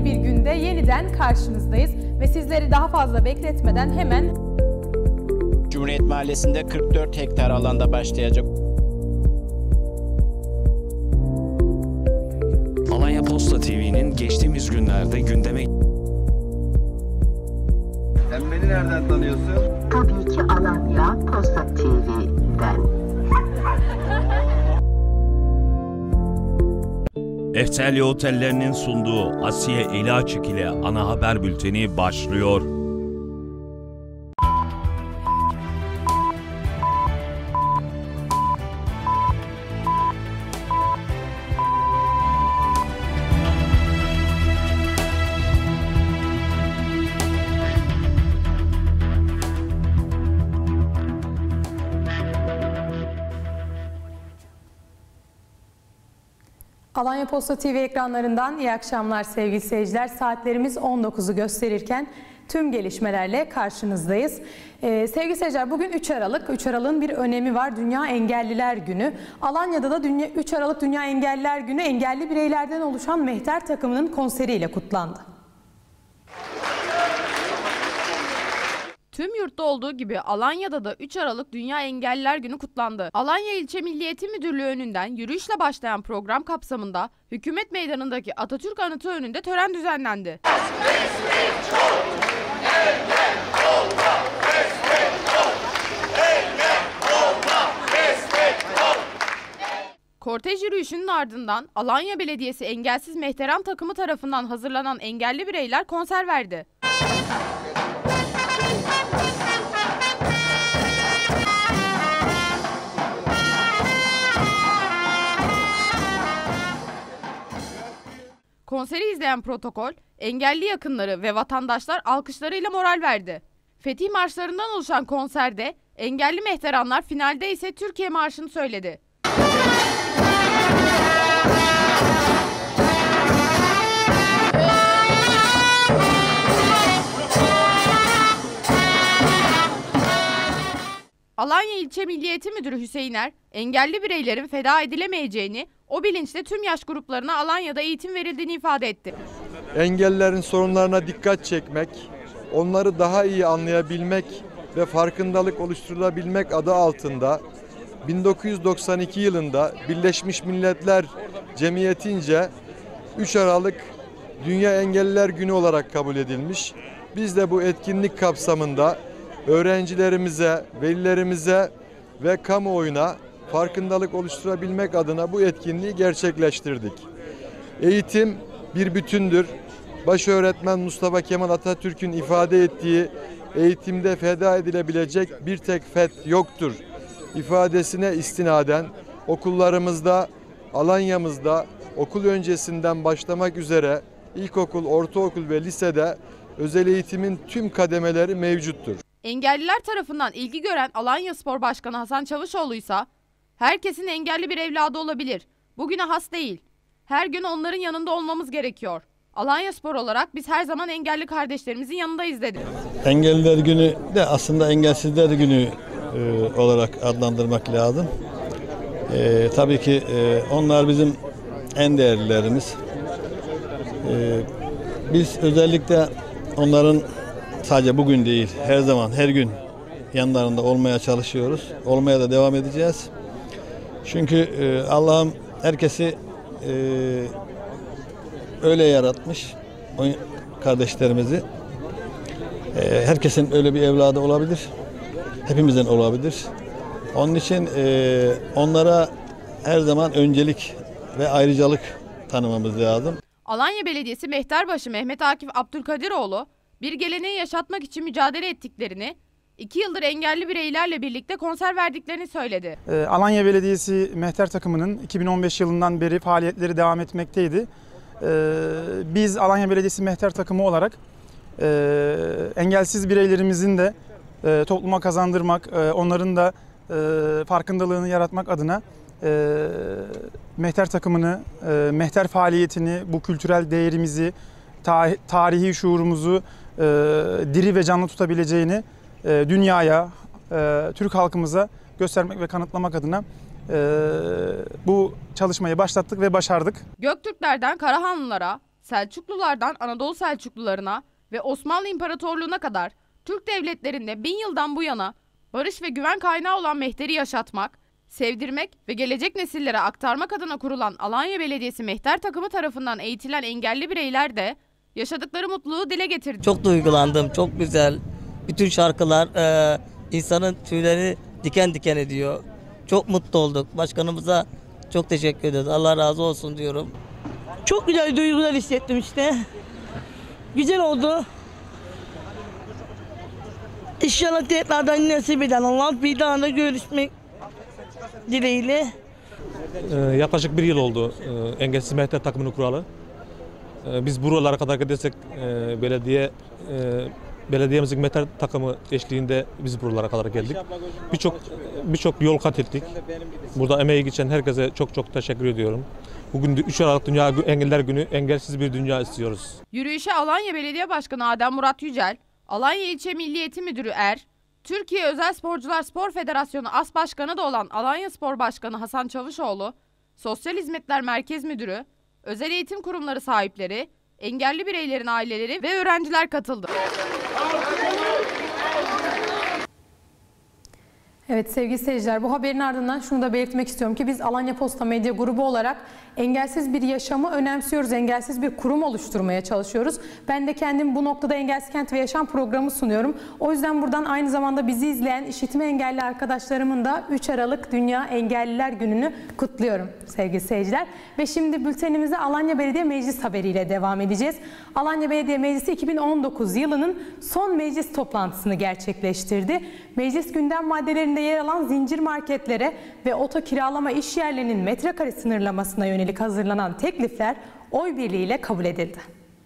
bir günde yeniden karşınızdayız ve sizleri daha fazla bekletmeden hemen Cumhuriyet Mahallesi'nde 44 hektar alanda başlayacak. Alanya Posta TV'nin geçtiğimiz günlerde gündeme... Sen beni nereden tanıyorsun? Tabii ki Alanya Posta TV'den. Eftelya Otellerinin sunduğu Asiye Eli Açık ile ana haber bülteni başlıyor. Alanya Posta TV ekranlarından iyi akşamlar sevgili seyirciler. Saatlerimiz 19'u gösterirken tüm gelişmelerle karşınızdayız. Sevgili seyirciler, bugün 3 Aralık. 3 Aralık'ın bir önemi var. Dünya Engelliler Günü. Alanya'da da 3 Aralık Dünya Engelliler Günü engelli bireylerden oluşan mehter takımının konseriyle kutlandı. Tüm yurtta olduğu gibi Alanya'da da 3 Aralık Dünya Engelliler Günü kutlandı. Alanya İlçe Milli Eğitim Müdürlüğü önünden yürüyüşle başlayan program kapsamında Hükümet Meydanı'ndaki Atatürk Anıtı önünde tören düzenlendi. Kortej yürüyüşünün ardından Alanya Belediyesi Engelsiz Mehteran takımı tarafından hazırlanan engelli bireyler konser verdi. Konseri izleyen protokol, engelli yakınları ve vatandaşlar alkışlarıyla moral verdi. Fetih marşlarından oluşan konserde engelli mehteranlar finalde ise Türkiye Marşı'nı söyledi. Alanya İlçe Milli Eğitim Müdürü Hüseyin Er, engelli bireylerin feda edilemeyeceğini, o bilinçle tüm yaş gruplarına Alanya'da eğitim verildiğini ifade etti. Engellilerin sorunlarına dikkat çekmek, onları daha iyi anlayabilmek ve farkındalık oluşturulabilmek adı altında 1992 yılında Birleşmiş Milletler Cemiyetince 3 Aralık Dünya Engelliler Günü olarak kabul edilmiş. Biz de bu etkinlik kapsamında öğrencilerimize, velilerimize ve kamuoyuna farkındalık oluşturabilmek adına bu etkinliği gerçekleştirdik. Eğitim bir bütündür. Başöğretmen Mustafa Kemal Atatürk'ün ifade ettiği eğitimde feda edilebilecek bir tek yoktur ifadesine istinaden okullarımızda, Alanya'mızda okul öncesinden başlamak üzere ilkokul, ortaokul ve lisede özel eğitimin tüm kademeleri mevcuttur. Engelliler tarafından ilgi gören Alanya Spor Başkanı Hasan Çavuşoğlu ise herkesin engelli bir evladı olabilir. Bugüne has değil. Her gün onların yanında olmamız gerekiyor. Alanya Spor olarak biz her zaman engelli kardeşlerimizin yanındayız dedi. Engelliler Günü de aslında Engelsizler Günü olarak adlandırmak lazım. Tabii ki onlar bizim en değerlilerimiz. Biz özellikle onların sadece bugün değil, her zaman, her gün yanlarında olmaya çalışıyoruz. Olmaya da devam edeceğiz. Çünkü Allah'ım herkesi öyle yaratmış, o kardeşlerimizi. Herkesin öyle bir evladı olabilir. Hepimizin olabilir. Onun için onlara her zaman öncelik ve ayrıcalık tanımamız lazım. Alanya Belediyesi Mehterbaşı Mehmet Akif Abdülkadiroğlu, bir geleneği yaşatmak için mücadele ettiklerini, 2 yıldır engelli bireylerle birlikte konser verdiklerini söyledi. Alanya Belediyesi Mehter takımının 2015 yılından beri faaliyetleri devam etmekteydi. Biz Alanya Belediyesi Mehter takımı olarak engelsiz bireylerimizin de topluma kazandırmak, onların da farkındalığını yaratmak adına mehter takımını, mehter faaliyetini, bu kültürel değerimizi, tarihi şuurumuzu diri ve canlı tutabileceğini dünyaya, Türk halkımıza göstermek ve kanıtlamak adına bu çalışmayı başlattık ve başardık. Göktürklerden Karahanlılara, Selçuklulardan Anadolu Selçuklularına ve Osmanlı İmparatorluğu'na kadar Türk devletlerinde 1000 yıldan bu yana barış ve güven kaynağı olan Mehter'i yaşatmak, sevdirmek ve gelecek nesillere aktarmak adına kurulan Alanya Belediyesi Mehter takımı tarafından eğitilen engelli bireyler de yaşadıkları mutluluğu dile getirdi. Çok duygulandım, çok güzel. Bütün şarkılar insanın tüyleri diken diken ediyor. Çok mutlu olduk. Başkanımıza çok teşekkür ederiz. Allah razı olsun diyorum. Çok güzel duygular hissettim işte. Güzel oldu. İnşallah tekrardan nasip eden Allah bir daha da görüşmek dileğiyle. Yaklaşık bir yıl oldu Engelsiz Mehter takımını kuralı. Biz buralara kadar gidersek belediyemizin Mehter takımı eşliğinde biz buralara kadar geldik. Birçok yol kat ettik. Burada emeği geçen herkese çok teşekkür ediyorum. Bugün 3 Aralık Dünya Engeller Günü, engelsiz bir dünya istiyoruz. Yürüyüşe Alanya Belediye Başkanı Adem Murat Yücel, Alanya İlçe Milli Eğitim Müdürü Türkiye Özel Sporcular Spor Federasyonu As Başkanı da olan Alanya Spor Başkanı Hasan Çavuşoğlu, Sosyal Hizmetler Merkez Müdürü, özel eğitim kurumları sahipleri, engelli bireylerin aileleri ve öğrenciler katıldı. Evet sevgili seyirciler, bu haberin ardından şunu da belirtmek istiyorum ki biz Alanya Posta Medya Grubu olarak engelsiz bir yaşamı önemsiyoruz. Engelsiz bir kurum oluşturmaya çalışıyoruz. Ben de kendim bu noktada Engelsiz Kent ve Yaşam programı sunuyorum. O yüzden buradan aynı zamanda bizi izleyen işitme engelli arkadaşlarımın da 3 Aralık Dünya Engelliler Günü'nü kutluyorum sevgili seyirciler. Ve şimdi bültenimize Alanya Belediye Meclis haberiyle devam edeceğiz. Alanya Belediye Meclisi 2019 yılının son meclis toplantısını gerçekleştirdi. Meclis gündem maddelerinde yer alan zincir marketlere ve oto kiralama iş yerlerinin metrekare sınırlamasına yönelik hazırlanan teklifler oy birliğiyle kabul edildi.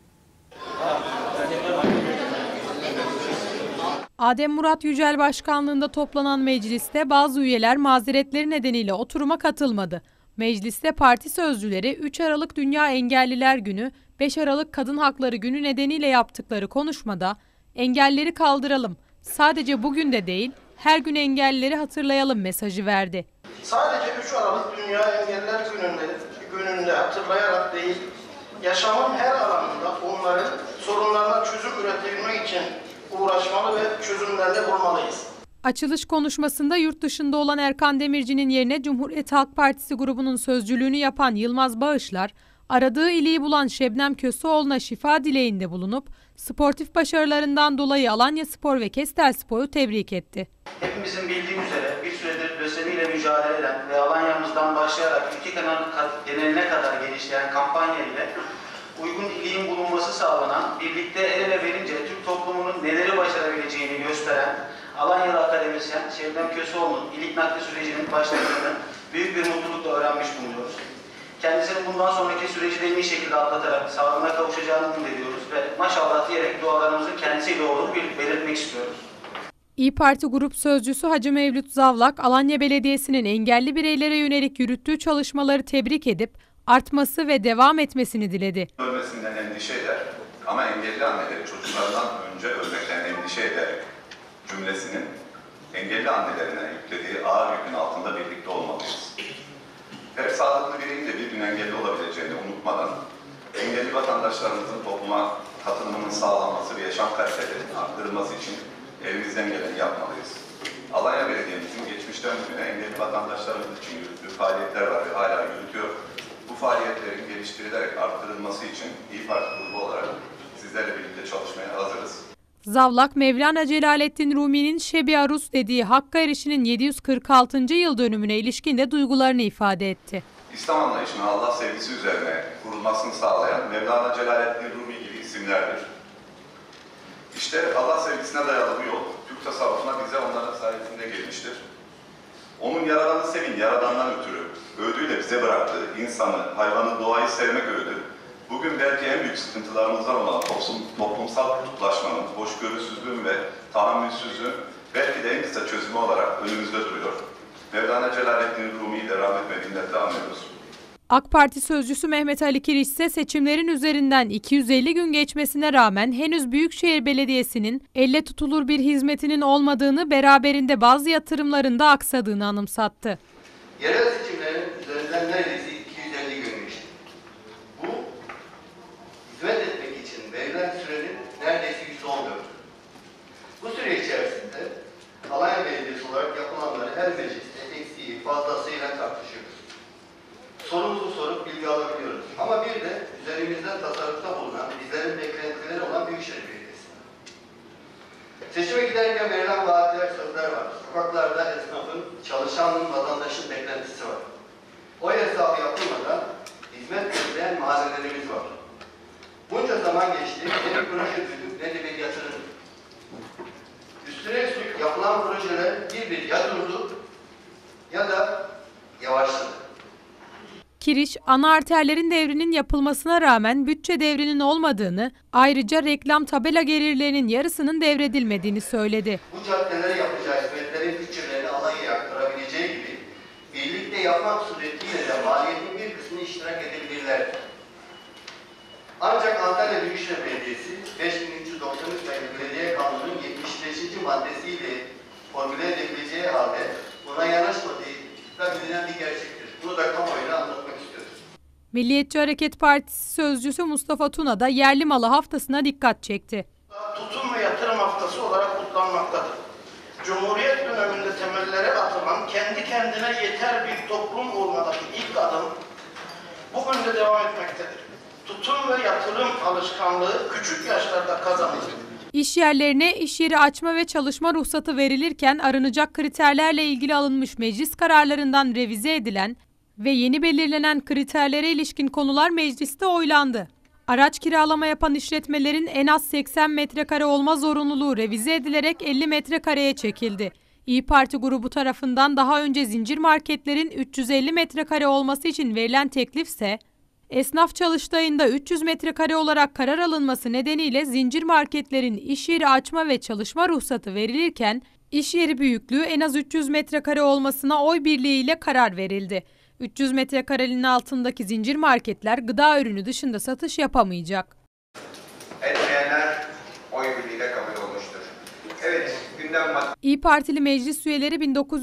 Adem Murat Yücel başkanlığında toplanan mecliste bazı üyeler mazeretleri nedeniyle oturuma katılmadı. Mecliste parti sözcüleri 3 Aralık Dünya Engelliler Günü, 5 Aralık Kadın Hakları Günü nedeniyle yaptıkları konuşmada engelleri kaldıralım, sadece bugün de değil, her gün engellileri hatırlayalım mesajı verdi. Sadece 3 Aralık Dünya Engelliler Günü'nde hatırlayarak değil, yaşamın her alanında onların sorunlarına çözüm üretebilmek için uğraşmalı ve çözümlerde bulmalıyız. Açılış konuşmasında yurt dışında olan Erkan Demirci'nin yerine Cumhuriyet Halk Partisi grubunun sözcülüğünü yapan Yılmaz Bağışlar, aradığı iyiliği bulan Şebnem Köseoğlu'na şifa dileğinde bulunup sportif başarılarından dolayı Alanya Spor ve Kestelspor'u tebrik etti. Hepimizin bildiği üzere bir süredir lösemiyle mücadele eden ve Alanya'mızdan başlayarak ülke geneline kadar genişleyen kampanya ile uygun iliğin bulunması sağlanan, birlikte el ele verince Türk toplumunun neleri başarabileceğini gösteren Alanyalı akademisyen Şebnem Köseoğlu'nun ilik nakli sürecinin başladığını büyük bir mutlulukla öğrenmiş bulunuyoruz. Kendisinin bundan sonraki süreci de en iyi şekilde atlatarak sağlığına kavuşacağını umut ediyoruz ve maşallah diyerek dualarımızın kendisiyle olduğunu belirtmek istiyoruz. İYİ Parti Grup Sözcüsü Hacı Mevlüt Zavlak, Alanya Belediyesi'nin engelli bireylere yönelik yürüttüğü çalışmaları tebrik edip artması ve devam etmesini diledi. Ölmesinden endişe eder ama engelli anneleri çocuklarından önce ölmekten endişe eder cümlesinin engelli annelerine yüklediği ağır yükün altında birlikte olmalıyız. Her sağlıklı bireyin de bir gün engelli olabileceğini unutmadan engelli vatandaşlarımızın topluma katılımının sağlanması ve yaşam kalitesinin arttırılması için elimizden geleni yapmalıyız. Alanya Belediye'mizin geçmişten bugüne engelli vatandaşlarımız için yürüttüğü faaliyetler var ve hala yürütüyor. Bu faaliyetlerin geliştirilerek arttırılması için İYİ Parti grubu olarak sizlerle birlikte çalışmaya hazırız. Zavlak, Mevlana Celaleddin Rumi'nin Şebi Arus dediği Hakk'a erişinin 746. yıl dönümüne ilişkin de duygularını ifade etti. İslam anlayışının Allah sevgisi üzerine kurulmasını sağlayan Mevlana Celaleddin Rumi gibi isimlerdir. İşte Allah sevgisine dayalı bu yol, Türk tasavvufuna bize onların sayesinde gelmiştir. Onun yaradanı sevin, yaradandan ötürü, öğüdüyle bize bıraktığı insanı, hayvanı, doğayı sevmek öğüdü. Bugün belki en büyük sıkıntılarımızdan olan toplumsal kutuplaşmanın, hoşgörüsüzlüğün ve tahammülsüzlüğün belki de en kısa çözümü olarak önümüzde duruyor. Mevlana Celaleddin Rumi'yi de rahmet ve minnetle anlıyoruz. AK Parti sözcüsü Mehmet Ali Kiriş ise seçimlerin üzerinden 250 gün geçmesine rağmen henüz Büyükşehir Belediyesi'nin elle tutulur bir hizmetinin olmadığını, beraberinde bazı yatırımların da aksadığını anımsattı. Yerel seçimlerin üzerinden neredeyse 250 gün geçti. Bu talepler var. Sokaklarda esnafın, çalışanın, vatandaşın beklentisi var. O hesabı yapılmadan hizmet verilen mahallelerimiz var. Bunca zaman geçti, ne bir proje duyduk, ne de bir yatırım. Üstüne üstlük yapılan projeler bir ya durdu ya da yavaşladı. Kiriş, ana arterlerin devrinin yapılmasına rağmen bütçe devrinin olmadığını, ayrıca reklam tabela gelirlerinin yarısının devredilmediğini söyledi. Bu caddelere yapacağı hizmetlerin bütçelerini Alanya'ya aktarabileceği gibi, birlikte yapmak suretiyle de maliyetin bir kısmını iştirak edebilirler. Ancak Antalya Büyükşehir Belediyesi 5393 sayılı Belediye Kanunu'nun 75. maddesiyle formüle edebileceği halde buna yanaşmadığı da bilinen bir gerçektir. Bunu da kamuoyuna anlatmak istiyoruz. Milliyetçi Hareket Partisi sözcüsü Mustafa Tuna da yerli malı haftasına dikkat çekti. Tutum ve yatırım haftası olarak kutlanmaktadır. Cumhuriyet döneminde temellere atılan kendi kendine yeter bir toplum olmadaki ilk adım bugün de devam etmektedir. Tutum ve yatırım alışkanlığı küçük yaşlarda kazanılır. İş yerlerine iş yeri açma ve çalışma ruhsatı verilirken arınacak kriterlerle ilgili alınmış meclis kararlarından revize edilen ve yeni belirlenen kriterlere ilişkin konular mecliste oylandı. Araç kiralama yapan işletmelerin en az 80 metrekare olma zorunluluğu revize edilerek 50 metrekareye çekildi. İYİ Parti grubu tarafından daha önce zincir marketlerin 350 metrekare olması için verilen teklifse, esnaf çalıştayında 300 metrekare olarak karar alınması nedeniyle zincir marketlerin iş yeri açma ve çalışma ruhsatı verilirken, iş yeri büyüklüğü en az 300 metrekare olmasına oy birliğiyle karar verildi. 300 metrekarenin altındaki zincir marketler gıda ürünü dışında satış yapamayacak. Etmeyenler oy birliğiyle kabul olmuştur. Evet, gündem maddesi. İYİ Partili meclis üyeleri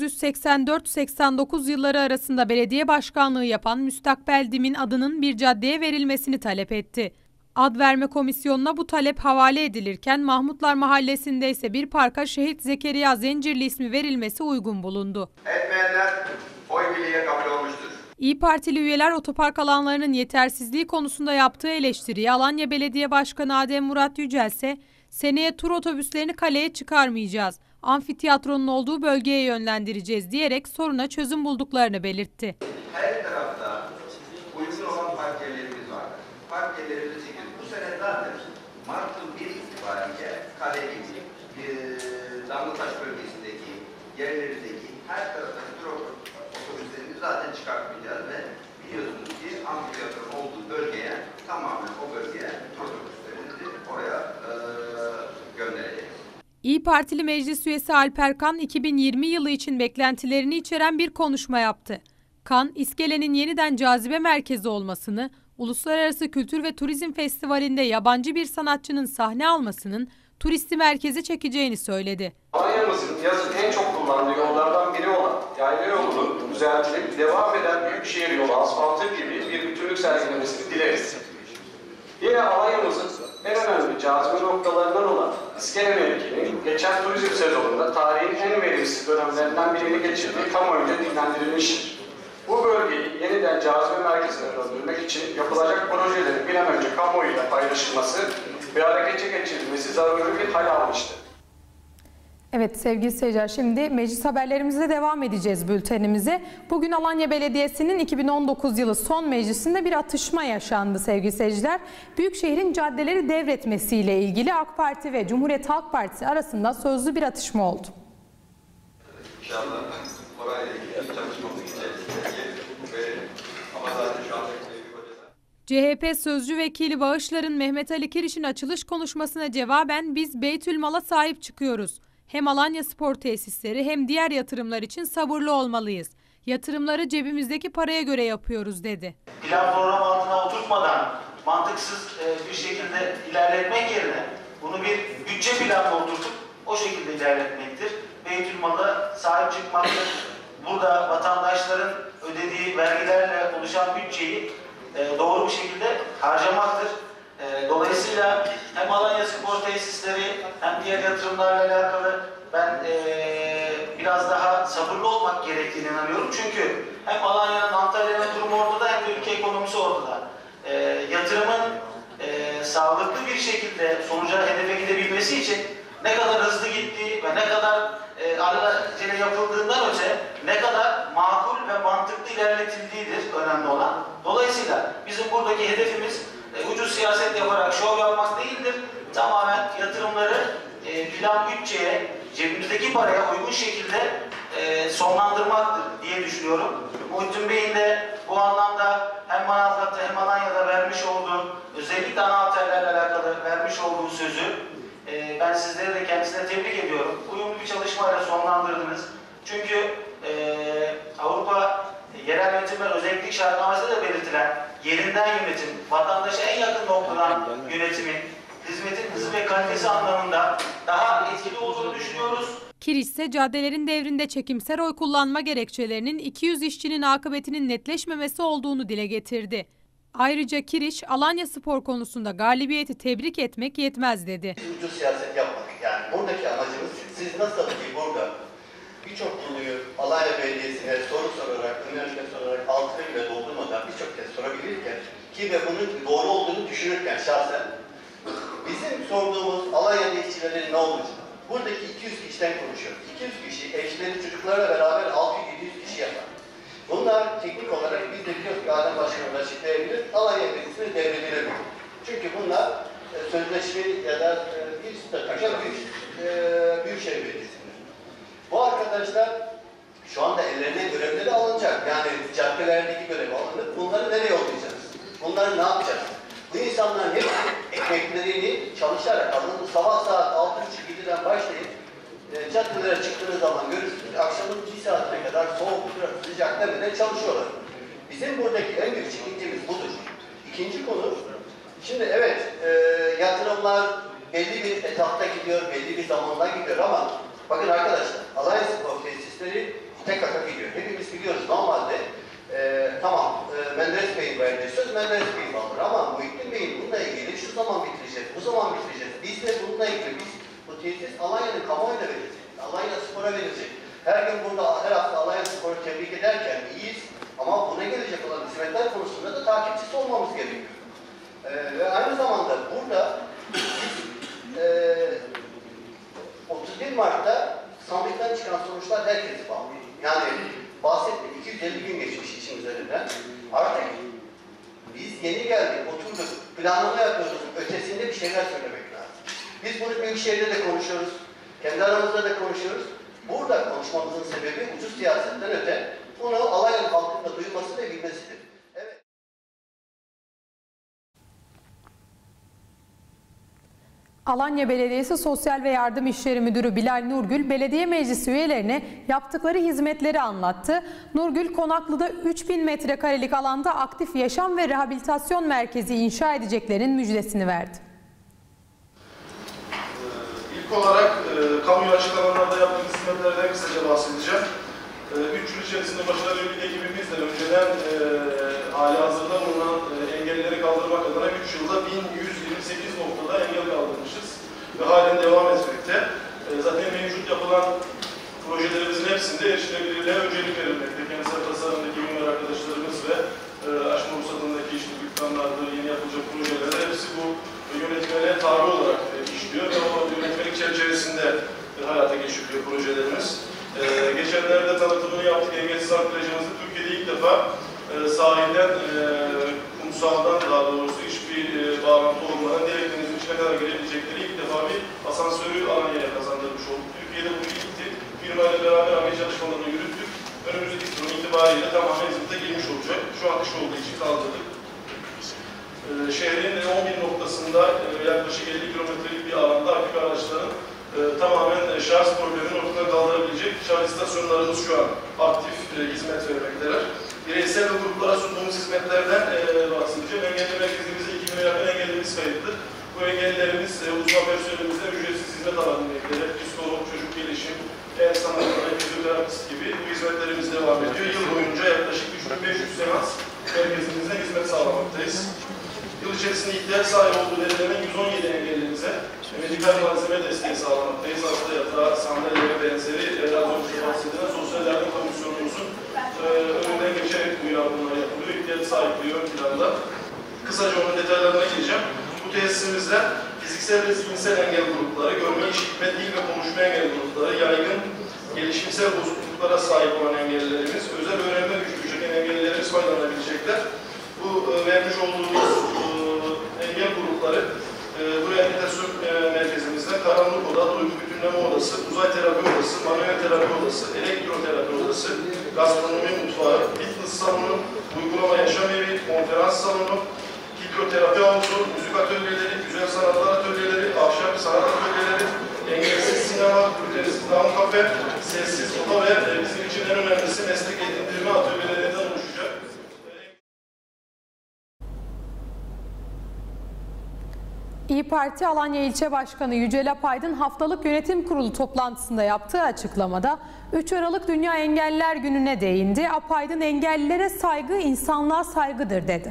1984-89 yılları arasında belediye başkanlığı yapan Müstakbel Dim'in adının bir caddeye verilmesini talep etti. Ad verme komisyonuna bu talep havale edilirken Mahmutlar Mahallesi'nde ise bir parka Şehit Zekeriya Zencirli ismi verilmesi uygun bulundu. Etmeyenler oy birliğiyle kabul olmuştur. İYİ Partili üyeler otopark alanlarının yetersizliği konusunda yaptığı eleştiriye Alanya Belediye Başkanı Adem Murat Yücel ise seneye tur otobüslerini kaleye çıkarmayacağız, amfiteyatronun olduğu bölgeye yönlendireceğiz diyerek soruna çözüm bulduklarını belirtti. Her tarafta uygun olan park yerlerimiz var. Park yerlerimizi çekiyoruz. Bu sene zaten Mart'ın 1 itibariyle Kale'deki, Damlataş bölgesindeki yerlerindeki her taraftaki tur otobüslerimizi zaten çıkartmayacağız ve biliyorsunuz ki amfiteyatronun olduğu bölgeye tamamen o bölgeye tur otobüslerimizi oraya göndereceğiz. İYİ Partili Meclis Üyesi Alper Kan, 2020 yılı için beklentilerini içeren bir konuşma yaptı. Kan, İskele'nin yeniden cazibe merkezi olmasını, Uluslararası Kültür ve Turizm Festivali'nde yabancı bir sanatçının sahne almasının turisti merkeze çekeceğini söyledi. Alanya'mızın yazın en çok kullandığı yollardan biri olan yayla yolunun düzeltilip devam eden Büyükşehir yolu asfaltı gibi bir bütünlük sergilemesini dileriz. Yine Alanya'mızın en önemli cazibe noktalarından olan İskele mevkiinin geçen turizm sezonunda tarihin en verimsiz dönemlerinden birini geçirdiği kamuoyunca dinlendirilmiştir. Bu bölgeyi yeniden cazibe merkezine döndürmek için yapılacak projelerin bir an önce kamuoyuyla paylaşılması ve harekete geçirilmesi zaruri bir hal almıştır. Evet sevgili seyirciler, şimdi meclis haberlerimizle devam edeceğiz bültenimize. Bugün Alanya Belediyesi'nin 2019 yılı son meclisinde bir atışma yaşandı sevgili seyirciler. Büyükşehir'in caddeleri devretmesiyle ilgili AK Parti ve Cumhuriyet Halk Partisi arasında sözlü bir atışma oldu. İnşallah orayla ilgili çalışmamız içerisinde ama zaten şu anda CHP Sözcü Vekili Bağışlar'ın Mehmet Ali Kiriş'in açılış konuşmasına cevaben biz Beytülmal'a sahip çıkıyoruz. Hem Alanya Spor Tesisleri hem diğer yatırımlar için sabırlı olmalıyız. Yatırımları cebimizdeki paraya göre yapıyoruz dedi. Plan program altına oturtmadan mantıksız bir şekilde ilerletmek yerine bunu bir bütçe planına oturtup o şekilde ilerletmektir. Beytülmal'a sahip çıkmaktır. Burada vatandaşların ödediği vergilerle oluşan bütçeyi doğru bir şekilde harcamaktır. Dolayısıyla hem Alanya Spor Tesisleri hem diğer yatırımlarla alakalı ben biraz daha sabırlı olmak gerektiğine inanıyorum. Çünkü hem Alanya'nın, Antalya'nın durumu ortada hem de ülke ekonomisi ortada. Yatırımın sağlıklı bir şekilde sonuca, hedefe gidebilmesi için ne kadar hızlı gittiği ve ne kadar alelacele yapıldığından öte ne kadar makul ve mantıklı ilerletildiğidir önemli olan. Dolayısıyla bizim buradaki hedefimiz ucuz siyaset yaparak şov yapmak değildir. Tamamen yatırımları plan bütçeye, cebimizdeki paraya uygun şekilde sonlandırmaktır diye düşünüyorum. Muhittin Bey'in de bu anlamda hem Manavgat'ta hem Alanya'da vermiş olduğu, özellikle ana hatlarla alakalı vermiş olduğu sözü ben sizleri de kendisine tebrik ediyorum. Uyumlu bir çalışmayla sonlandırdınız. Çünkü Avrupa Yerel Yönetimler Özellik Şartnamesi'nde de belirtilen yerinden yönetim, vatandaşa en yakın noktadan yönetimin, hizmetin hızı ve kalitesi anlamında daha etkili olduğunu düşünüyoruz. Kiriş ise caddelerin devrinde çekimser oy kullanma gerekçelerinin 200 işçinin akıbetinin netleşmemesi olduğunu dile getirdi. Ayrıca Kiriş, Alanyaspor konusunda galibiyeti tebrik etmek yetmez dedi. Ucuz siyaset yapmadık. Yani buradaki amacımız siz nasıl ki burada birçok konuyu Alanya Belediyesi'ne soru sorarak, önerge sorarak altını bile doldurmadan birçok kez sorabilirken ki ve bunun doğru olduğunu düşünürken şahsen bizim sorduğumuz Alanya'da işçilerin ne olacak? Buradaki 200 kişiden konuşuyoruz. 200 kişi eşleri çocuklarla beraber 600-700 kişi yapar. Bunlar teknik olarak biz de biliyoruz ki Adem Başkanı'nı açıklayabilir, Alanya Belediyesi'ne devredilebilir. Çünkü bunlar sözleşme ya da bir statüde Büyükşehir Belediyesi'ndir. Bu arkadaşlar şu anda ellerine görevleri alınacak. Yani caddelerdeki görev alınıp bunları nereye yollayacağız? Bunları ne yapacağız? Bu insanların hepsi ekmeklerini çalışarak alınıp sabah saat 6.30-7'den başlayıp caddelere çıktığınız zaman görürsünüz. Akşamın 1 saatine kadar soğuk, sıcak demeden çalışıyorlar. Bizim buradaki en büyük çekincemiz budur. İkinci konu, şimdi evet yatırımlar belli bir etapta gidiyor, belli bir zamanda gidiyor ama bakın arkadaşlar, Alanyaspor tesisleri tek aka gidiyor. Hepimiz biliyoruz normalde tamam Menderes Bey'in verdiği söz Menderes Bey'in alır ama Muhittin Bey'in bununla ilgili şu zaman bitireceğiz, bu zaman bitireceğiz. Biz de bununla ilgili bu tesis Alanya'nın kamuoyuna verecek. Alanyaspor'a verecek. Her gün burada her hafta Alanyaspor'u tebrik ederken iyiyiz ama buna gelecek olan hizmetler konusunda da takipçisi olmamız gerekiyor. Ve aynı zamanda burada 31 Mart'ta sandıktan çıkan sonuçlar herkesi bağlıyor. Yani bahsettik 250 gün geçmiş işin üzerinden. Artık biz yeni geldik, oturduk, planlama yapıyoruz, ötesinde bir şeyler söylemek lazım. Biz bunu Büyükşehir'de de konuşuyoruz, kendi aramızda da konuşuyoruz. Burada konuşmamızın sebebi ucuz siyasetten öte, bunu Alanya halkının duyması ve bilmesidir. Evet. Alanya Belediyesi Sosyal ve Yardım İşleri Müdürü Bilal Nurgül, belediye meclisi üyelerine yaptıkları hizmetleri anlattı. Nurgül, Konaklı'da 3000 metrekarelik alanda aktif yaşam ve rehabilitasyon merkezi inşa edeceklerinin müjdesini verdi. İlk olarak kamuya açık alanlarda yaptığımız hizmetlerden kısaca bahsedeceğim. 3 yıl içerisinde başarılı bir ekibimizle önceden hali hazırda bulunan engelleri kaldırmak adına 3 yılda 1128 noktada engel kaldırmışız ve halen devam etmekte. Zaten mevcut yapılan projelerimizin hepsinde erişilebilirliğe öncelik verilmekte. Kentsel tasarımdaki mimar arkadaşlarımız ve aşma ruhsatındaki işte dükkanlarda yeni yapılacak projelerde hepsi bu yönetmeliğe tabi olarak işliyor ve o yönetmelik çerçevesinde hayata geçiriliyor projelerimiz. Geçenlerde tanıtımını yaptık. Engelsiz Halk Plajımızda Türkiye'de ilk defa sahilden, kumsaldan daha doğrusu hiçbir bağlantı olmadan direkt denizin içine kadar gelebilecekleri ilk defa bir asansörü Alanya'ya kazandırmış olduk. Türkiye'de bu ilkti. Firmayla beraber AMİ çalışmalarını yürüttük. Önümüzdeki sezon itibariyle tamamen hizmete girmiş olacak. Şu an kış olduğu için kaldırdık. Şehrin 11 noktasında yaklaşık 50 kilometrelik bir alanda aktif araçların tamamen şarj problemini ortadan kaldırabilecek şarj istasyonlarımız şu an aktif hizmet vermektedir. Bireysel ve gruplara sunduğumuz hizmetlerden bahsedeceğim. Engelli merkezimizde 2000'e yakın engellimiz kayıtlı. Bu engellilerimiz uzman personelimizden ücretsiz hizmet alabilmektedir. Psikolog, çocuk gelişim, el sanatları, fizyoterapist gibi bu hizmetlerimiz devam ediyor. Yıl boyunca yaklaşık 3500 seans merkezimizde hizmet sağlamaktayız. Yıl içerisinde ihtiyaç sahibi olduğu verilen 117 engellimize medikal malzeme desteği sağlamaktayız. Hasta yatağı, sandalye ve benzeri az önce bahsedilen sosyal yardım komisyonumuzun önünden geçerek bu yardımlar yapılıyor. İhtiyaç sahipliği ön planda. Kısaca onun detaylarına gireceğim. Bu tesisimizden fiziksel ve zihinsel engel grupları, görme, işitme, dil ve konuşma engel grupları, yaygın gelişimsel bozukluklara sahip olan engellilerimiz, özel öğrenme gücü çeken engellilerimiz faydalanabilecekler. Bu vermiş olduğumuz engel grupları bu rehabilitasyon merkezimizde karanlık oda, duygu bütünleme odası, uzay terapi odası, manuel terapi odası, elektroterapi odası, gastronomi mutfağı, fitness salonu, uygulama yaşam evi, konferans salonu, hidroterapi havuzu, müzik atölyeleri, güzel sanatlar atölyeleri, ahşap sanat atölyeleri, engelsiz sinema, glutensiz down kafe, sessiz oda ve bizim için en önemlisi meslek edindirme atölyelerinden oluşacak. İYİ Parti Alanya İlçe Başkanı Yücel Apaydın haftalık yönetim kurulu toplantısında yaptığı açıklamada 3 Aralık Dünya Engelliler Günü'ne değindi. Apaydın engellilere saygı insanlığa saygıdır dedi.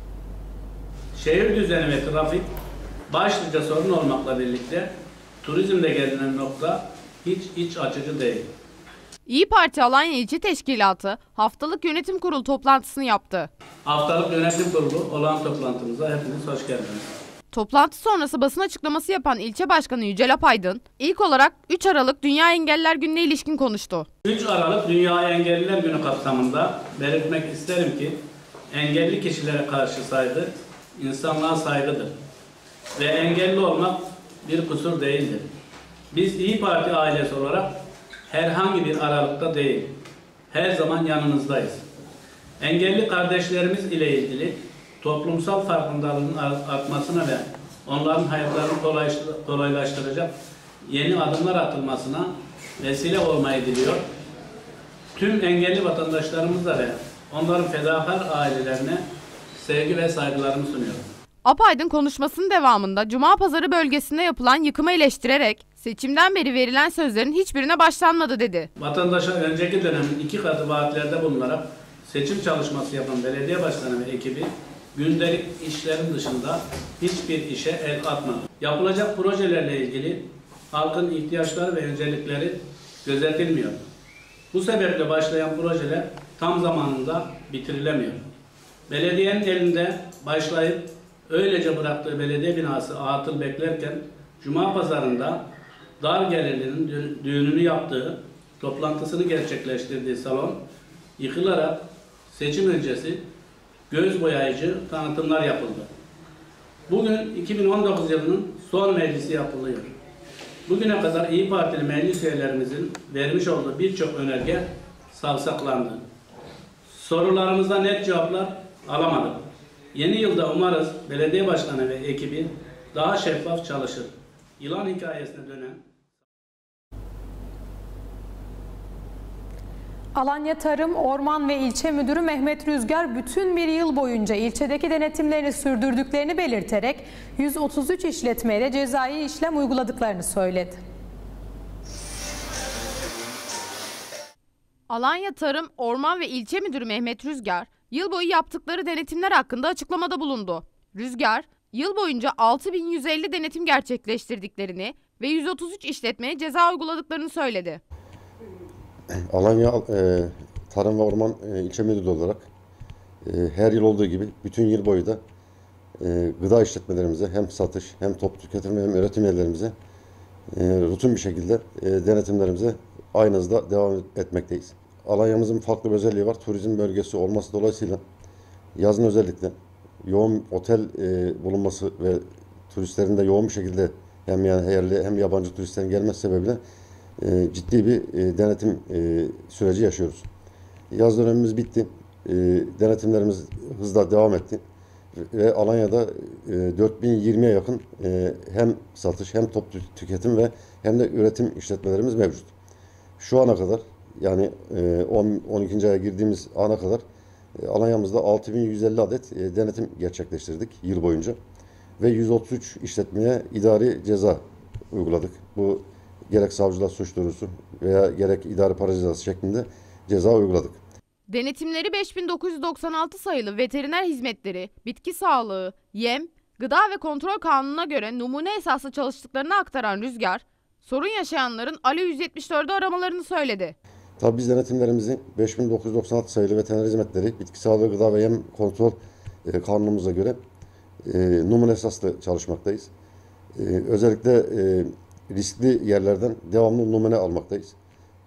Şehir düzeni ve trafik başlıca sorun olmakla birlikte turizmde gelinen nokta hiç iç açıcı değil. İYİ Parti Alanya İlçe Teşkilatı haftalık yönetim kurulu toplantısını yaptı. Haftalık yönetim kurulu olağan toplantımıza hepiniz hoş geldiniz. Toplantı sonrası basın açıklaması yapan ilçe başkanı Yücel Apaydın, ilk olarak 3 Aralık Dünya Engelliler Günü'ne ilişkin konuştu. 3 Aralık Dünya Engelliler Günü kapsamında belirtmek isterim ki engelli kişilere karşı saygı insanlığa saygıdır ve engelli olmak bir kusur değildir. Biz İYİ Parti ailesi olarak herhangi bir aralıkta değil, her zaman yanınızdayız. Engelli kardeşlerimiz ile ilgili toplumsal farkındalığın artmasına ve onların hayatlarını kolaylaştıracak yeni adımlar atılmasına vesile olmayı diliyor. Tüm engelli vatandaşlarımıza ve onların fedakar ailelerine sevgi ve saygılarımı sunuyorum. Apaydın konuşmasının devamında Cuma Pazarı bölgesinde yapılan yıkımı eleştirerek seçimden beri verilen sözlerin hiçbirine başlanmadı dedi. Vatandaşa önceki dönemin 2 katı vaatlerde bulunarak seçim çalışması yapan belediye başkanı ve ekibi gündelik işlerin dışında hiçbir işe el atmadı. Yapılacak projelerle ilgili halkın ihtiyaçları ve öncelikleri gözetilmiyor. Bu sebeple başlayan projeler tam zamanında bitirilemiyor. Belediyenin elinde başlayıp öylece bıraktığı belediye binası atıl beklerken Cuma Pazarı'nda dar gelirlinin düğününü yaptığı, toplantısını gerçekleştirdiği salon yıkılarak seçim öncesi göz boyayıcı tanıtımlar yapıldı. Bugün 2019 yılının son meclisi yapılıyor. Bugüne kadar İYİ Partili meclis üyelerimizin vermiş olduğu birçok önerge savsaklandı. Sorularımıza net cevaplar alamadık. Yeni yılda umarız belediye başkanı ve ekibi daha şeffaf çalışır. Yılan hikayesine dönen Alanya Tarım, Orman ve İlçe Müdürü Mehmet Rüzgar bütün bir yıl boyunca ilçedeki denetimlerini sürdürdüklerini belirterek 133 işletmeye de cezai işlem uyguladıklarını söyledi. Alanya Tarım, Orman ve İlçe Müdürü Mehmet Rüzgar, yıl boyu yaptıkları denetimler hakkında açıklamada bulundu. Rüzgar, yıl boyunca 6150 denetim gerçekleştirdiklerini ve 133 işletmeye ceza uyguladıklarını söyledi. Alanya Tarım ve Orman İlçe Müdürü olarak her yıl olduğu gibi bütün yıl boyu da gıda işletmelerimize hem satış hem toplu tüketim hem üretim yerlerimize rutin bir şekilde denetimlerimize aynı hızda devam etmekteyiz. Alanya'mızın farklı bir özelliği var. Turizm bölgesi olması dolayısıyla yazın özellikle yoğun otel bulunması ve turistlerin de yoğun bir şekilde hem yerli hem yabancı turistlerin gelmesi sebebiyle ciddi bir denetim süreci yaşıyoruz. Yaz dönemimiz bitti. Denetimlerimiz hızla devam etti. Ve Alanya'da 4020'ye yakın hem satış hem toplu tüketim ve hem de üretim işletmelerimiz mevcut. Şu ana kadar yani 12. aya girdiğimiz ana kadar Alanya'mızda 6150 adet denetim gerçekleştirdik yıl boyunca. Ve 133 işletmeye idari ceza uyguladık. Bu gerek savcılığa suç duyurusu veya gerek idari para cezası şeklinde ceza uyguladık. Denetimleri 5996 sayılı veteriner hizmetleri, bitki sağlığı, yem, gıda ve kontrol kanununa göre numune esaslı çalıştıklarını aktaran Rüzgar, sorun yaşayanların Alo 174'ü aramalarını söyledi. Tabii biz denetimlerimizi 5996 sayılı veteriner hizmetleri, bitki sağlığı, gıda ve yem kontrol kanunumuza göre numune esaslı çalışmaktayız. Özellikle riskli yerlerden devamlı numune almaktayız.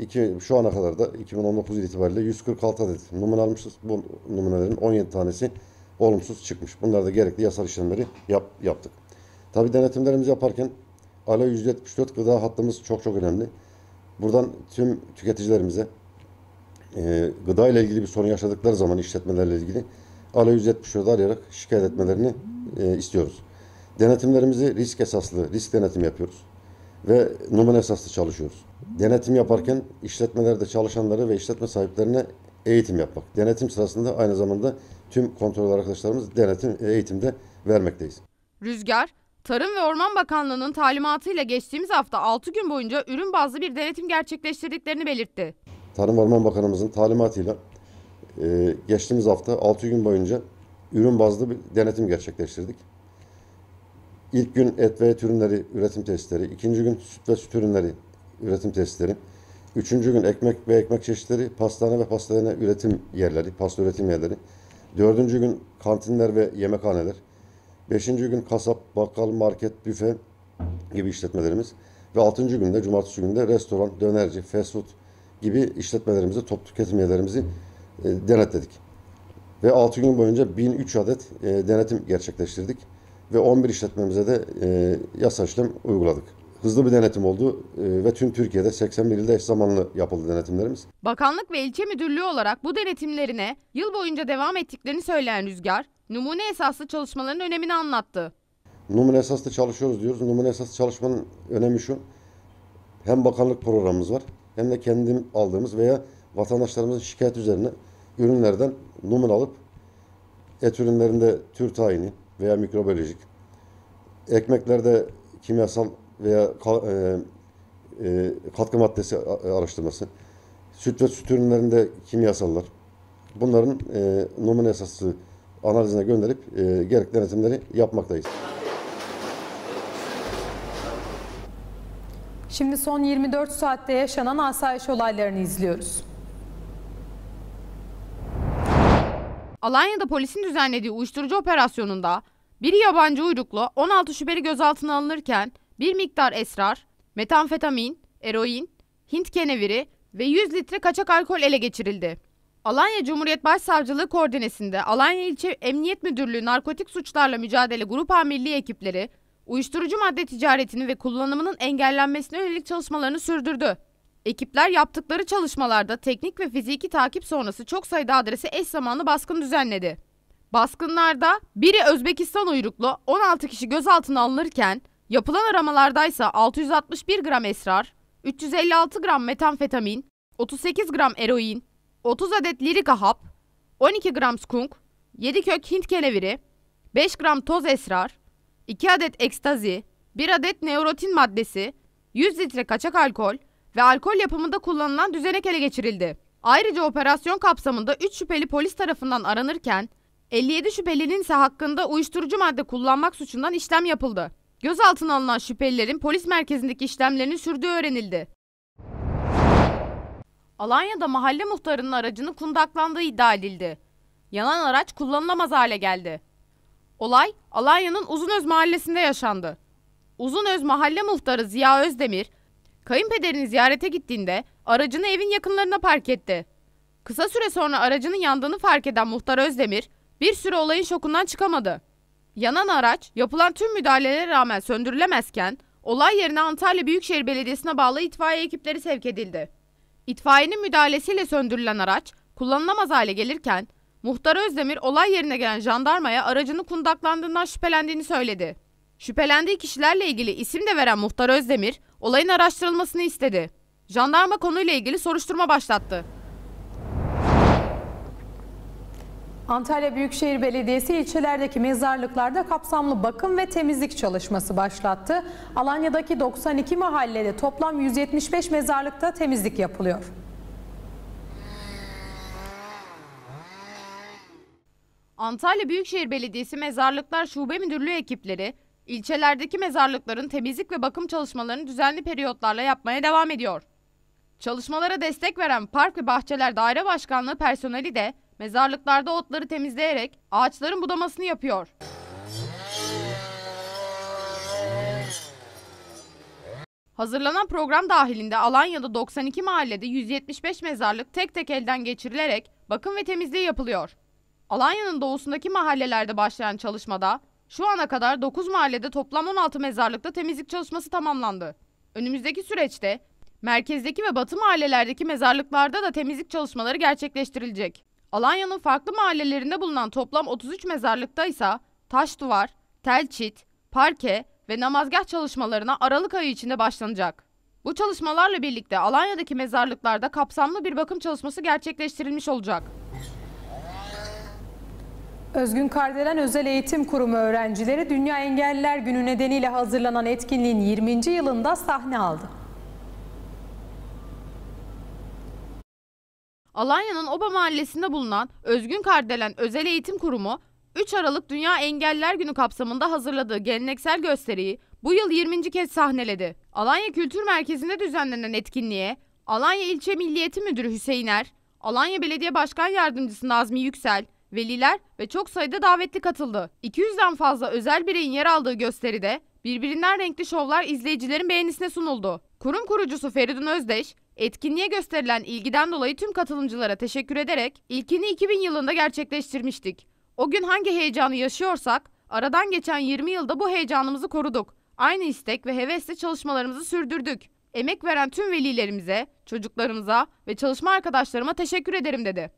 Şu ana kadar da 2019 itibariyle 146 adet numune almışız. Bu numunelerin 17 tanesi olumsuz çıkmış. Bunlar da gerekli yasal işlemleri yaptık. Tabii denetimlerimizi yaparken Alo 174 gıda hattımız çok önemli. Buradan tüm tüketicilerimize gıda ile ilgili bir sorun yaşadıkları zaman işletmelerle ilgili Alo 174'ü arayarak şikayet etmelerini istiyoruz. Denetimlerimizi risk esaslı, risk denetimi yapıyoruz ve numune esaslı çalışıyoruz. Denetim yaparken işletmelerde çalışanları ve işletme sahiplerine eğitim yapmak. Denetim sırasında aynı zamanda tüm kontrol arkadaşlarımız eğitimde vermekteyiz. Rüzgar, Tarım ve Orman Bakanlığı'nın talimatıyla geçtiğimiz hafta 6 gün boyunca ürün bazlı bir denetim gerçekleştirdiklerini belirtti. Tarım ve Orman Bakanımızın talimatıyla geçtiğimiz hafta 6 gün boyunca ürün bazlı bir denetim gerçekleştirdik. İlk gün et ve et ürünleri üretim testleri, ikinci gün süt ve süt ürünleri üretim testleri, üçüncü gün ekmek ve ekmek çeşitleri, pastane ve pastane üretim yerleri, pasta üretim yerleri, dördüncü gün kantinler ve yemekhaneler, beşinci gün kasap, bakkal, market, büfe gibi işletmelerimiz ve altıncı günde, cumartesi günde restoran, dönerci, fast food gibi işletmelerimizi, toplu tüketim yerlerimizi denetledik. Ve 6 gün boyunca 1003 adet denetim gerçekleştirdik ve 11 işletmemize de yasal işlem uyguladık. Hızlı bir denetim oldu ve tüm Türkiye'de 81 ilde eş zamanlı yapıldı denetimlerimiz. Bakanlık ve ilçe müdürlüğü olarak bu denetimlerine yıl boyunca devam ettiklerini söyleyen Rüzgar, numune esaslı çalışmaların önemini anlattı. Numune esaslı çalışıyoruz diyoruz. Numune esaslı çalışmanın önemi şu: hem bakanlık programımız var hem de kendim aldığımız veya vatandaşlarımızın şikayet üzerine ürünlerden numune alıp et ürünlerinde tür tayini veya mikrobiyolojik, ekmeklerde kimyasal veya katkı maddesi araştırması, süt ve süt ürünlerinde kimyasallar, bunların numune esaslı analizine gönderip gerekli denetimleri yapmaktayız. Şimdi son 24 saatte yaşanan asayiş olaylarını izliyoruz. Alanya'da polisin düzenlediği uyuşturucu operasyonunda biri yabancı uyruklu 16 şüpheli gözaltına alınırken bir miktar esrar, metamfetamin, eroin, Hint keneviri ve 100 litre kaçak alkol ele geçirildi. Alanya Cumhuriyet Başsavcılığı koordinesinde Alanya İlçe Emniyet Müdürlüğü Narkotik Suçlarla Mücadele Grup Amirliği ekipleri uyuşturucu madde ticaretini ve kullanımının engellenmesine yönelik çalışmalarını sürdürdü. Ekipler yaptıkları çalışmalarda teknik ve fiziki takip sonrası çok sayıda adrese eş zamanlı baskın düzenledi. Baskınlarda biri Özbekistan uyruklu 16 kişi gözaltına alınırken yapılan aramalardaysa 661 gram esrar, 356 gram metamfetamin, 38 gram eroin, 30 adet lirika hap, 12 gram skunk, 7 kök Hint keneviri, 5 gram toz esrar, 2 adet ekstazi, 1 adet neurotin maddesi, 100 litre kaçak alkol ve alkol yapımında kullanılan düzenek ele geçirildi. Ayrıca operasyon kapsamında 3 şüpheli polis tarafından aranırken 57 şüphelinin ise hakkında uyuşturucu madde kullanmak suçundan işlem yapıldı. Gözaltına alınan şüphelilerin polis merkezindeki işlemlerinin sürdüğü öğrenildi. Alanya'da mahalle muhtarının aracının kundaklandığı iddia edildi. Yanan araç kullanılamaz hale geldi. Olay Alanya'nın Uzunöz mahallesinde yaşandı. Uzunöz mahalle muhtarı Ziya Özdemir, kayınpederini ziyarete gittiğinde aracını evin yakınlarına park etti. Kısa süre sonra aracının yandığını fark eden muhtar Özdemir, bir süre olayın şokundan çıkamadı. Yanan araç yapılan tüm müdahalelere rağmen söndürülemezken, olay yerine Antalya Büyükşehir Belediyesi'ne bağlı itfaiye ekipleri sevk edildi. İtfaiyenin müdahalesiyle söndürülen araç kullanılamaz hale gelirken, muhtar Özdemir olay yerine gelen jandarmaya aracının kundaklandığından şüphelendiğini söyledi. Şüphelendiği kişilerle ilgili isim de veren muhtar Özdemir, olayın araştırılmasını istedi. Jandarma konuyla ilgili soruşturma başlattı. Antalya Büyükşehir Belediyesi ilçelerdeki mezarlıklarda kapsamlı bakım ve temizlik çalışması başlattı. Alanya'daki 92 mahallede toplam 175 mezarlıkta temizlik yapılıyor. Antalya Büyükşehir Belediyesi Mezarlıklar Şube Müdürlüğü ekipleri, ilçelerdeki mezarlıkların temizlik ve bakım çalışmalarını düzenli periyotlarla yapmaya devam ediyor. Çalışmalara destek veren Park ve Bahçeler Daire Başkanlığı personeli de mezarlıklarda otları temizleyerek ağaçların budamasını yapıyor. Hazırlanan program dahilinde Alanya'da 92 mahallede 175 mezarlık tek tek elden geçirilerek bakım ve temizliği yapılıyor. Alanya'nın doğusundaki mahallelerde başlayan çalışmada şu ana kadar 9 mahallede toplam 16 mezarlıkta temizlik çalışması tamamlandı. Önümüzdeki süreçte merkezdeki ve batı mahallelerdeki mezarlıklarda da temizlik çalışmaları gerçekleştirilecek. Alanya'nın farklı mahallelerinde bulunan toplam 33 mezarlıkta ise taş duvar, tel çit, parke ve namazgah çalışmalarına Aralık ayı içinde başlanacak. Bu çalışmalarla birlikte Alanya'daki mezarlıklarda kapsamlı bir bakım çalışması gerçekleştirilmiş olacak. Özgün Kardelen Özel Eğitim Kurumu öğrencileri Dünya Engelliler Günü nedeniyle hazırlanan etkinliğin 20. yılında sahne aldı. Alanya'nın Oba Mahallesi'nde bulunan Özgün Kardelen Özel Eğitim Kurumu 3 Aralık Dünya Engelliler Günü kapsamında hazırladığı geleneksel gösteriyi bu yıl 20. kez sahneledi. Alanya Kültür Merkezi'nde düzenlenen etkinliğe Alanya İlçe Milli Eğitim Müdürü Hüseyin Er, Alanya Belediye Başkan Yardımcısı Nazmi Yüksel, veliler ve çok sayıda davetli katıldı. 200'den fazla özel bireyin yer aldığı gösteride birbirinden renkli şovlar izleyicilerin beğenisine sunuldu. Kurum kurucusu Feridun Özdeş, etkinliğe gösterilen ilgiden dolayı tüm katılımcılara teşekkür ederek ilkini 2000 yılında gerçekleştirmiştik. O gün hangi heyecanı yaşıyorsak aradan geçen 20 yılda bu heyecanımızı koruduk. Aynı istek ve hevesle çalışmalarımızı sürdürdük. Emek veren tüm velilerimize, çocuklarımıza ve çalışma arkadaşlarıma teşekkür ederim dedi.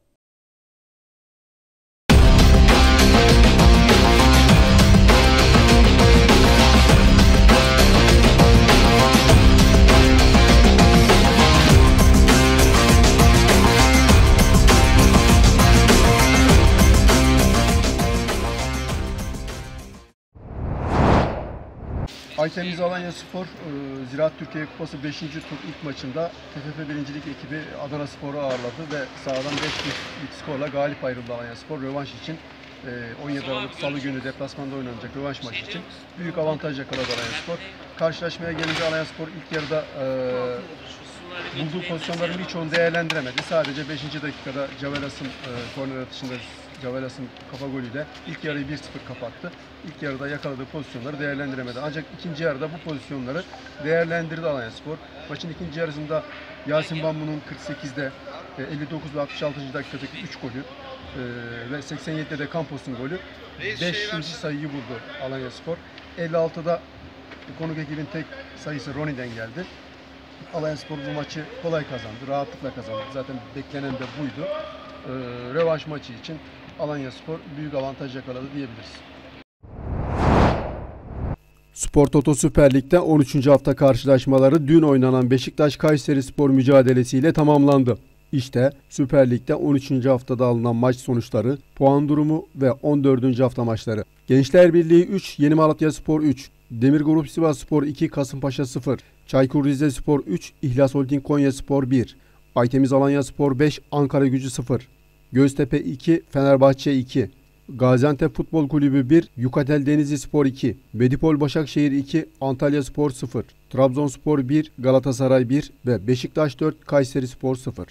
Aytemiz Alanyaspor Ziraat Türkiye Kupası 5. tur ilk maçında TFF 1. Lig ekibi Adanaspor'u ağırladı ve sahadan 5-1'lik skorla galip ayrıldı Alanyaspor. Rövanş için 17 Aralık Salı günü deplasmanda oynanacak rövanş maçı için büyük avantaj yakaladı Alanyaspor. Karşılaşmaya gelince Alanyaspor ilk yarıda bulduğu pozisyonların birçoğunu değerlendiremedi. Sadece 5. dakikada Cavelas'ın korner atışında Cavelas'ın kafa golüyle ilk yarıyı 1-0 kapattı. İlk yarıda yakaladığı pozisyonları değerlendiremedi. Ancak ikinci yarıda bu pozisyonları değerlendirdi Alanyaspor. Maçın ikinci yarısında Yasin Bambu'nun 48'de 59 ve 66. dakikadaki 3 golü ve 87'de de Campos'un golü 5. sayıyı buldu Alanyaspor. 56'da konuk ekibin tek sayısı Roni'den geldi. Alanyaspor bu maçı kolay kazandı, rahatlıkla kazandı. Zaten beklenen de buydu. Rövanş maçı için Alanyaspor büyük avantaj yakaladı diyebiliriz. Spor Toto Süper Lig'de 13. hafta karşılaşmaları dün oynanan Beşiktaş-Kayserispor mücadelesiyle tamamlandı. İşte Süper Lig'de 13. haftada alınan maç sonuçları, puan durumu ve 14. hafta maçları. Gençler Birliği 3, Yeni Malatyaspor 3, Demirgrup Sivasspor 2, Kasımpaşa 0, Çaykur Rizespor 3, İhlas Holding Konyaspor 1, Aytemiz Alanyaspor 5, Ankaragücü 0, Göztepe 2, Fenerbahçe 2, Gaziantep Futbol Kulübü 1, Yukatel Denizlispor 2, Medipol Başakşehir 2, Antalyaspor 0, Trabzonspor 1, Galatasaray 1 ve Beşiktaş 4, Kayserispor 0.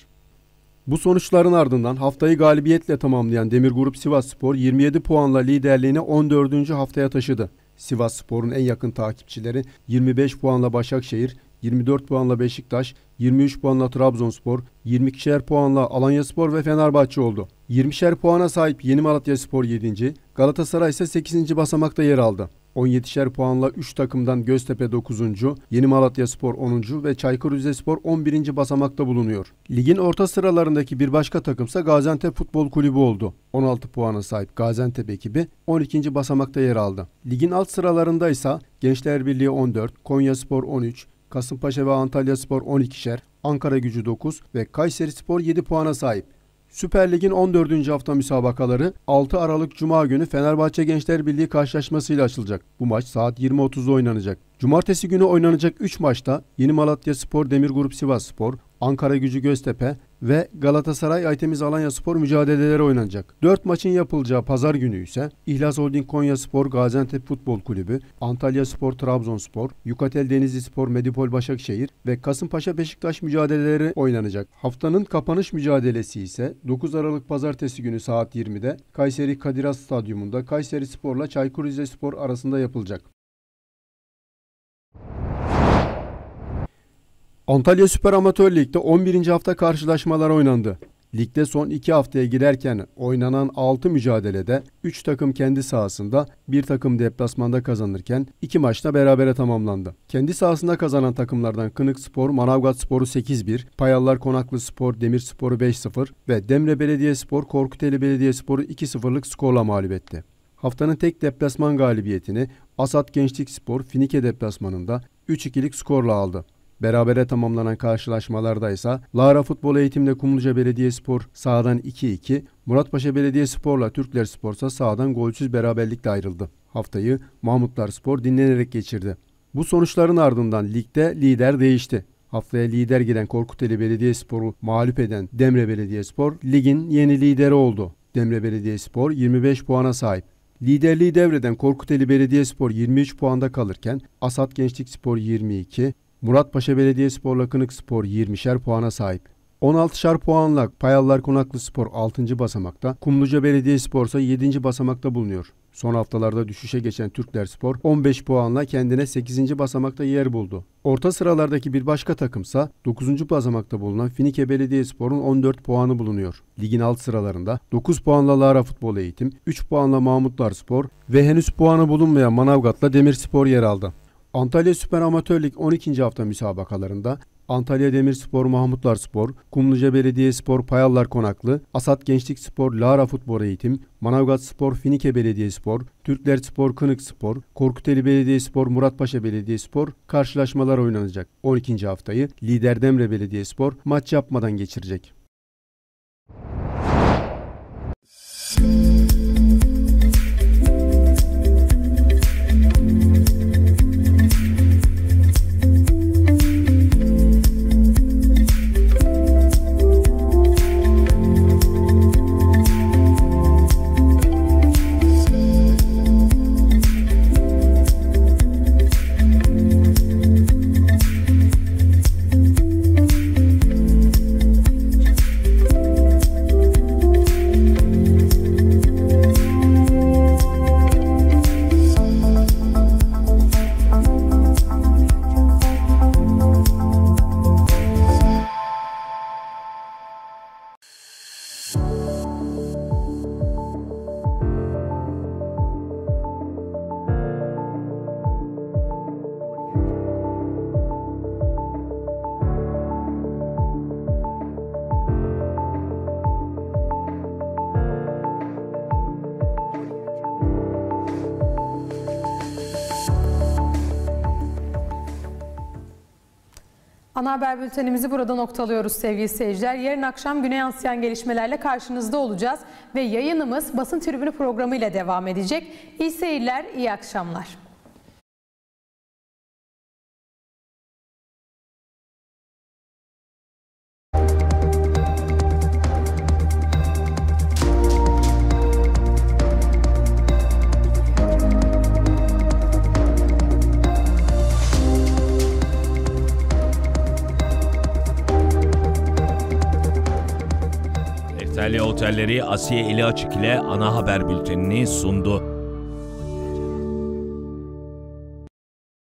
Bu sonuçların ardından haftayı galibiyetle tamamlayan Demirgrup Sivasspor 27 puanla liderliğini 14. haftaya taşıdı. Sivasspor'un en yakın takipçileri 25 puanla Başakşehir, 24 puanla Beşiktaş, 23 puanla Trabzonspor, 22'şer puanla Alanyaspor ve Fenerbahçe oldu. 20'şer puana sahip Yeni Malatyaspor 7. Galatasaray ise 8. basamakta yer aldı. 17'şer puanla 3 takımdan Göztepe 9. Yeni Malatyaspor 10. ve Çaykur Rizespor 11. basamakta bulunuyor. Ligin orta sıralarındaki bir başka takımsa Gaziantep Futbol Kulübü oldu. 16 puana sahip Gaziantep ekibi 12. basamakta yer aldı. Ligin alt sıralarında ise Gençler Birliği 14, Konyaspor 13, Kasımpaşa ve Antalyaspor 12'şer, Ankaragücü 9 ve Kayserispor 7 puana sahip. Süper Lig'in 14. hafta müsabakaları 6 Aralık Cuma günü Fenerbahçe Gençler Birliği karşılaşmasıyla açılacak. Bu maç saat 20.30'da oynanacak. Cumartesi günü oynanacak 3 maçta Yeni Malatyaspor Demirgrup Sivasspor, Ankaragücü Göztepe ve Galatasaray Aytemiz Alanyaspor mücadeleleri oynanacak. 4 maçın yapılacağı pazar günü ise İhlas Holding Konyaspor Gaziantep Futbol Kulübü, Antalyaspor Trabzonspor, Yukatel Denizlispor Medipol Başakşehir ve Kasımpaşa Beşiktaş mücadeleleri oynanacak. Haftanın kapanış mücadelesi ise 9 Aralık Pazartesi günü saat 20'de Kayseri Kadir Has Stadyumunda Kayserispor'la Çaykur Rizespor arasında yapılacak. Antalya Süper Amatör Lig'de 11. hafta karşılaşmalar oynandı. Ligde son 2 haftaya girerken oynanan 6 mücadelede 3 takım kendi sahasında, 1 takım deplasmanda kazanırken 2 maçta berabere tamamlandı. Kendi sahasında kazanan takımlardan Kınıkspor, Manavgatspor'u 8-1, Payallar Konaklıspor, Demirspor'u 5-0 ve Demre Belediyespor, Korkuteli Belediyespor'u 2-0'lık skorla mağlup etti. Haftanın tek deplasman galibiyetini Asat Gençlikspor Finike deplasmanında 3-2'lik skorla aldı. Berabere tamamlanan karşılaşmalarda ise Lara Futbol Eğitim'de Kumluca Belediyespor sahadan 2-2, Muratpaşa Belediyespor'la Türklerspor ise sahadan golsüz beraberlikle ayrıldı. Haftayı Mahmutlarspor dinlenerek geçirdi. Bu sonuçların ardından ligde lider değişti. Haftaya lider giren Korkuteli Belediyespor'u mağlup eden Demre Belediyespor ligin yeni lideri oldu. Demre Belediyespor 25 puana sahip. Liderliği devreden Korkuteli Belediyespor 23 puanda kalırken Asat Gençlikspor 22, Muratpaşa Belediyespor'la Kınıkspor 20'şer puana sahip. 16'şer puanla Payallar Konaklıspor 6. basamakta, Kumluca Belediyespor ise 7. basamakta bulunuyor. Son haftalarda düşüşe geçen Türklerspor 15 puanla kendine 8. basamakta yer buldu. Orta sıralardaki bir başka takımsa 9. basamakta bulunan Finike Belediyespor'un 14 puanı bulunuyor. Ligin alt sıralarında 9 puanla Lara Futbol Eğitim, 3 puanla Mahmutlarspor ve henüz puanı bulunmayan Manavgat'la Demirspor yer aldı. Antalya Süper Amatör Lig 12. hafta müsabakalarında Antalya Demirspor, Mahmutlarspor, Kumluca Belediyespor, Payallar Konaklı, Asat Gençlikspor, Lara Futbol Eğitim, Manavgatspor, Finike Belediyespor, Türklerspor, Kınıkspor, Korkuteli Belediyespor, Muratpaşa Belediyespor karşılaşmalar oynanacak. 12. haftayı lider Demre Belediyespor maç yapmadan geçirecek. Ana haber bültenimizi burada noktalıyoruz sevgili seyirciler. Yarın akşam güne yansıyan gelişmelerle karşınızda olacağız ve yayınımız Basın Tribünü programıyla devam edecek. İyi seyirler, iyi akşamlar. Antalya Otelleri Asiye Eli Açık ile ana haber bültenini sundu.